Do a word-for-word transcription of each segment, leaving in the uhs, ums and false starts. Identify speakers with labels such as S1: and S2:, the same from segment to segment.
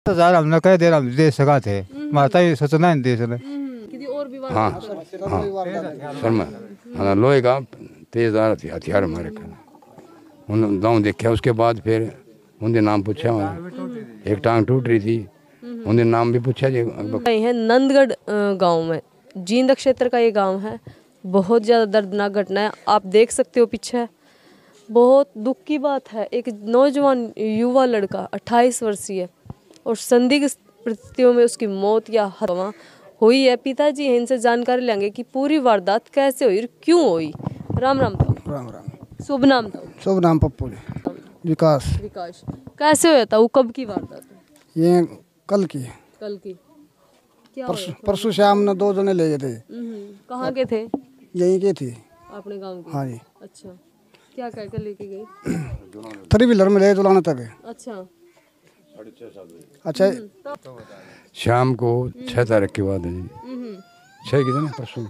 S1: हजार हमने कह दे हम दे सका थे माता ही सोचना नहीं दे सके
S2: किसी और भी
S3: हाँ हाँ शर्मा हाँ लोहे का तेजदार हथियार हमारे उन गाँव देखा। उसके बाद फिर उनके नाम पूछा मैंने, एक टांग टूट रही थी उनके नाम भी पूछा जी।
S2: है नंदगढ़ गांव में, जींद क्षेत्र का ये गांव है। बहुत ज़्यादा दर्दनाक घटना है, आप देख सकते हो पीछे। बहुत दुख की बात है, एक नौजवान युवा लड़का अट्ठाईस वर्षीय और संदिग्ध परिस्थितियों में उसकी मौत या हत्या हुई है। पिताजी हैं, इनसे जानकारी लेंगे कि पूरी वारदात कैसे हुई और क्यों हुई। राम राम तो।
S4: राम राम।
S2: शुभ नाम था?
S4: शुभ नाम पप्पू जी। विकास।
S2: विकास। कैसे हुआ था वो, कब की वारदात है?
S4: ये कल की।
S2: कल की। क्या
S4: परसों परसों शाम ने दो जने ले गए थे।
S2: कहाँ के थे?
S4: यहीं के थे।
S2: अपने गांव के?
S4: हाँ जी।
S2: अच्छा, क्या कह कर लेके गए?
S4: थ्री व्हीलर में ले दुलाना तक।
S2: अच्छा
S4: अच्छा।
S3: शाम को छह तारीख के बाद है जी, छः की ना परसों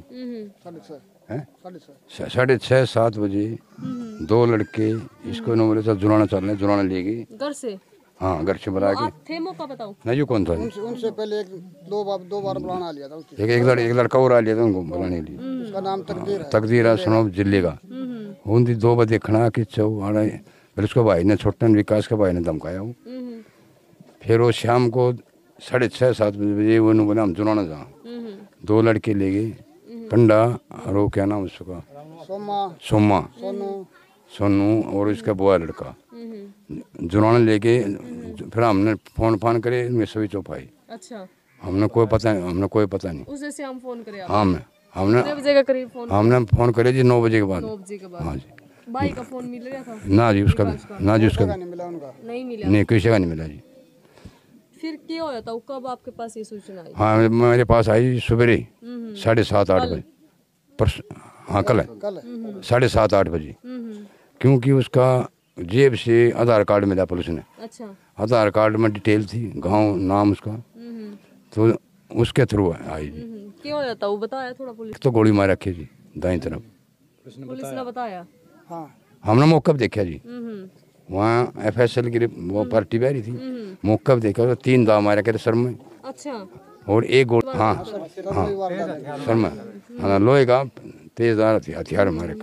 S3: साढ़े छः सात बजे दो लड़के इसको नो बोले जुलाना चल रहे, जुलाना ले गई
S2: घर से।
S3: हाँ घर से बुला के।
S2: थे मौका बताओ?
S3: नहीं ये कौन था?
S4: उनसे, उनसे पहले एक दो बार दो बार बुलाना आ लिया था।
S3: एक एक लड़का एक लड़का और आ लिया था उनको बुलाने के लिए।
S4: उसका नाम तकदीर है।
S3: तकदीर है सनोब जिले का। उनकी दो बजे देखना कि चौ आना, फिर उसके भाई ने छोटे विकास के भाई ने धमकाया वो। फिर वो शाम को साढ़े छः सात बजे वो बोला हम जुलाना जा। दो लड़के ले गए, पंडा और वो क्या नाम उसका,
S4: सोमा
S3: सोमा
S4: सोनू
S3: सोनू और इसका बुआ लड़का जुलाना लेके। फिर हमने फोन फान करे, इनमें सभी चौप आई।
S2: अच्छा,
S3: हमने कोई पता नहीं, हमने कोई पता नहीं।
S2: उस से हम फोन करे?
S3: हाँ मैं हमने
S2: बजे का करीब फोन
S3: हमने फोन करे जी नौ बजे के बाद।
S2: नौ बजे के बाद।
S3: हाँ जी।
S2: भाई का फोन मिल रहा था?
S3: ना जी उसका ना जी उसका
S4: नहीं मिला उनका।
S2: नहीं मिला?
S3: नहीं किसी का नहीं मिला जी।
S2: फिर क्या होया था, कब आपके पास ये सूचना आई?
S3: हाँ मेरे पास आई सवेरे साढ़े सात आठ बजे परसों। हाँ कल है
S4: कल
S3: साढ़े सात आठ बजे, क्योंकि उसका जेब से आधार कार्ड मिला पुलिस ने।
S2: अच्छा।
S3: आधार कार्ड में डिटेल थी, गांव नाम उसका, तो उसके थ्रू आई जी।
S2: क्या होया था वो बताया थोड़ा? पुलिस
S3: तो गोली मार रखी जी दाई तरफ।
S2: पुलिस ने बताया?
S4: हाँ
S3: हमने मौका देखा जी, वहाँ एफ एस एल की वो पार्टी बहरी थी, मौका देखा तो तीन दाव मारे के सर में।
S2: अच्छा।
S3: और एक गोल हाँ हाँ सर में हाँ लोहे का तेजदार हथियार मारे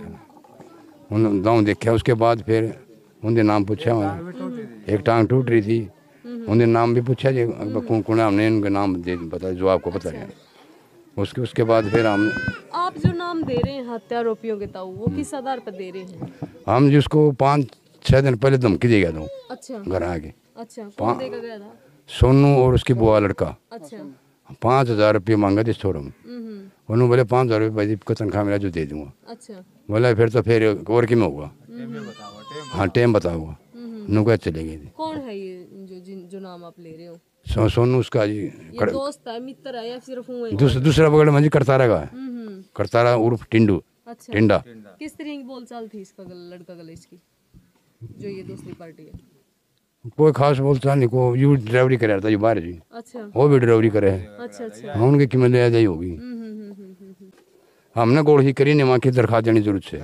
S3: उन गाँव देखा। उसके बाद फिर उनके नाम पूछा मैंने, एक टांग टूट रही थी उनके नाम भी पूछा जी कौन कौन है, हमने उनके नाम दे बताया जो आपको पता है। उसके उसके बाद फिर हम
S2: आप जो नाम दे रहे हैं हत्यारोपियों के ताऊ, वो किस आधार पर दे रहे हैं?
S3: हम जिसको पाँच छः दिन पहले धमकी दे गया था
S2: अच्छा।
S3: घर आके।
S2: अच्छा, कौन देकर गया था?
S3: सोनू और उसकी बुआ लड़का।
S2: अच्छा।
S3: पाँच हजार रुपये मांगा थे छोरों में। उन्होंने बोले पाँच हजार रुपये भाई को तनख्वाह मिला जो दे दूंगा।
S2: अच्छा।
S3: बोला फिर तो फिर और की में होगा। हाँ टाइम बताऊंगा। नुका चले गए थे।
S2: कौन है ये जो जिन जो नाम आप ले रहे हो?
S3: सो, सोनू उसका जी
S2: ये दोस्त है, मित्र है या सिर्फ हुए?
S3: दूस, दूसरा बगल में जी करतारा का है, करतारा उर्फ टिंडू।
S2: अच्छा।
S3: टिंडा।
S2: किस तरह की बोलचाल थी इसका लड़का गले इसकी जो ये दूसरी पार्टी है?
S3: कोई खास बोलचाल नहीं, को यू ड्राइवरी कर रहा था जो बाहर जी।
S2: अच्छा।
S3: वो भी ड्राइवरी करे है।
S2: अच्छा अच्छा।
S3: हाँ उनकी कीमत ले जाई होगी। हमने गोल ही करी नहीं, वहाँ की दरखास्त देने जरूरत है।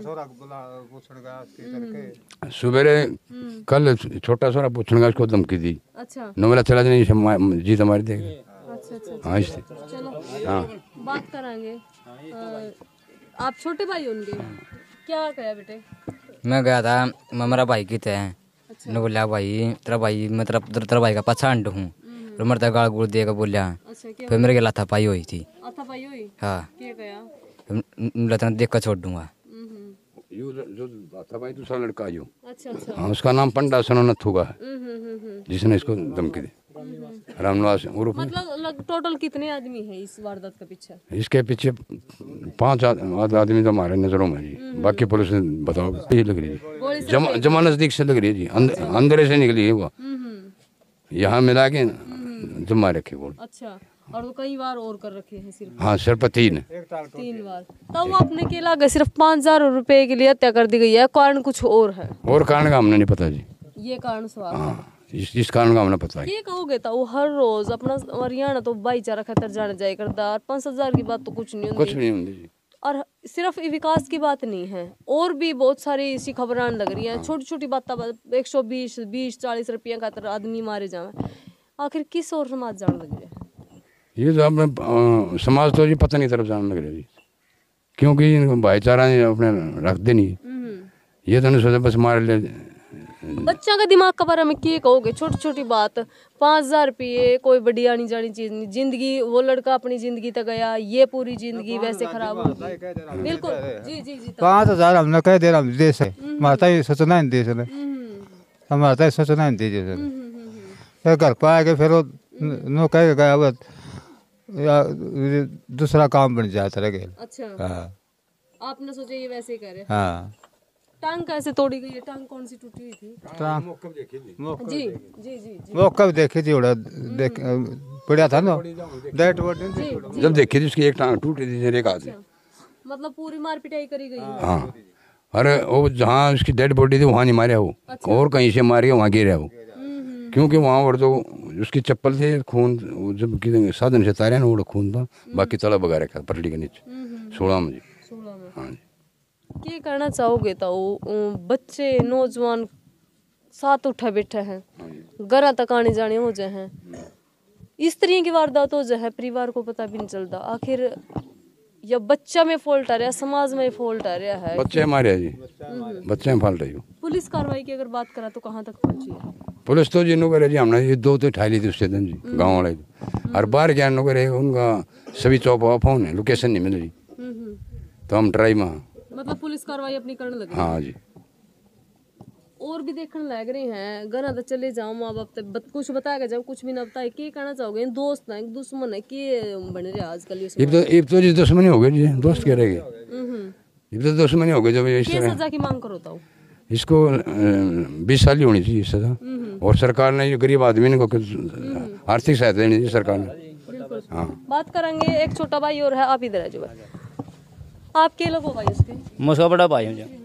S3: सवेरे कल छोटा सोरा पूछने का उसको धमकी दी।
S2: अच्छा।
S3: नोवेला चला जाने जीत हमारी देख।
S2: अच्छा अच्छा।
S3: हाँ इससे
S2: चलो
S3: हाँ
S2: बात करांगे। आप छोटे भाई उनके, क्या कहा बेटे?
S5: मैं गया था, मैं मेरा भाई की थे। ने बोलिया भाई तेरा भाई मैं तेरा तेरा भाई का पछाड़ हूँ, और मरता गाल गुड़ देगा बोलिया। फिर मेरे गला था पाई हुई थी। हाँ देख कर छोड़ दूंगा।
S3: यो जो था भाई दूसरा लड़का यो।
S2: अच्छा अच्छा।
S3: हाँ उसका नाम पंडा सनो नथुगा है, जिसने इसको धमकी दी। रामनिवास उर्फ।
S2: मतलब टोटल कितने आदमी है इस वारदात के पीछे?
S3: इसके पीछे पांच आदमी तो हमारे नजरों में जी, बाकी पुलिस ने बताओ ये लग रही है जमा जमा नजदीक से लग रही है जी, अंदर से निकली है वो, यहाँ मिला के जमा रखे गोल।
S2: अच्छा, और तो कई बार और कर रखे हैं सिर्फ?
S3: हाँ सिर पर तीन
S2: तीन बार। तब वो अपने के लगे सिर्फ पाँच हजार रुपए के लिए हत्या कर दी गई है, कारण कुछ और है? और
S3: कारण का हमने नहीं पता जी,
S2: ये कारण सवाल है।
S3: इस, इस कारण का हमने पता है।
S2: ये कहोगे तो वो हर रोज अपना हरियाणा तो भाईचारा खतर जाने जाए करता, पाँच हजार की बात तो कुछ नहीं
S3: कुछ नहीं होती जी।
S2: और सिर्फ विकास की बात नहीं है, और भी बहुत सारी ऐसी खबरें लग रही हैं। छोटी छोटी बात, एक सौ बीस बीस चालीस रुपया का आदमी मारे जाए, आखिर किस और समाज जान लग रहे हैं?
S3: ये तो अपने अ, समाज तो जी पता नहीं तरफ जाने लग रहे जी, क्योंकि इनको भाईचारा अपने रखते नहीं। ये तो नहीं सोचा बस मार ले।
S2: बच्चा का दिमाग के बारे में क्या कहोगे? छोटी छोटी बात, पाँच हजार रुपये कोई बड़ी आनी जानी चीज नहीं, जिंदगी वो लड़का अपनी जिंदगी तक गया, ये पूरी जिंदगी वैसे खराब होगी। बिल्कुल जी जी जी।
S1: पाँच हजार हमने कह दे रहा देश है माता ही सोचना है देश ने, हमारा सोचना है देश ने। फिर घर पर आके फिर वो नो कह गया अब या दूसरा काम बन जाता रह गया।
S2: अच्छा,
S1: हाँ
S2: आपने सोचा ये वैसे करे।
S1: हाँ।
S2: टांग कैसे तोड़ी गई है? टांग कौन सी टूटी हुई थी? जी जी जी जी।
S1: वो कब देखी थी उड़ा देख पड़ा था ना डेट बॉडी
S3: जब देखी थी उसकी एक टांग टूटी थी, एक हाथ।
S2: मतलब पूरी मार पिटाई करी गई है।
S3: हाँ, अरे वो जहाँ उसकी डेड बॉडी थी वहाँ नहीं मारे वो, और कहीं से मारे वहाँ गिरे वो, क्योंकि वहाँ और तो उसकी चप्पल थे, खून जब साधन से तारे ना वो खून था, बाकी तला बगा रखा पटड़ी के नीचे सोलह में जी। हाँ जी।
S2: क्या कहना चाहोगे? तो बच्चे नौजवान साथ उठा बैठे हैं, घर तक आने जाने हो जाए हैं, इस तरह की वारदात हो जाए, परिवार को पता भी नहीं चलता। आखिर या बच्चा में फॉल्ट आ रहा है, समाज में फॉल्ट आ रहा है?
S3: बच्चे हमारे जी, बच्चे में फॉल्ट है।
S2: पुलिस कार्रवाई की अगर बात करा तो कहाँ तक पहुंची है?
S3: पुलिस तो जी नो करे जी, हमने ये दो तो उठा ली थी उससे दिन जी, गाँव वाले और बाहर क्या नो करे उनका सभी चौप ऑफ फोन है, लोकेशन नहीं मिल रही, तो हम ट्राई में।
S2: मतलब पुलिस कार्रवाई अपनी करने लगे?
S3: हाँ जी।
S2: और भी देखने लग रहे हैं, घर तो चले जाओ, माँ बाप तक कुछ बताएगा जाओ, कुछ भी ना बताए, क्या कहना चाहोगे? दोस्त है दुश्मन है, क्या बन रहे आजकल ये?
S3: अब तो अब तो जी दुश्मनी हो गई जी, दोस्त कह रहे अब तो दुश्मनी हो गई। जब इस
S2: क्या
S3: तरह
S2: सजा की मांग करो तो?
S3: इसको बीस साल ही होनी चाहिए सजा, और सरकार ने जो गरीब आदमी को आर्थिक सहायता देनी चाहिए सरकार ने। हाँ,
S2: बात करेंगे। एक छोटा भाई और है, आप इधर आ जाओ। आप के लोग हो भाई उसके?
S6: मैं उसका बड़ा भाई हूँ।